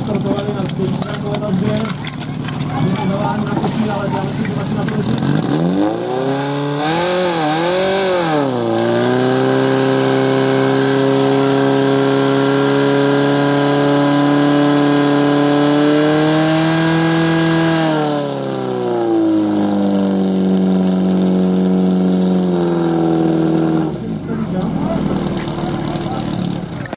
startovali na takové vazbě. Zavání na kopí, ale dáme si to taky na proči.